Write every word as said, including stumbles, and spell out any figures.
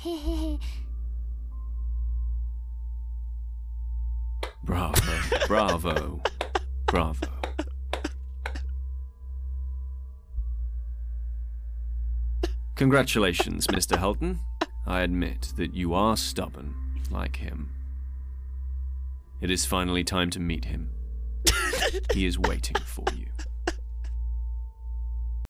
Bravo, bravo, bravo. Congratulations, Mister Helton. I admit that you are stubborn, like him. It is finally time to meet him. He is waiting for you.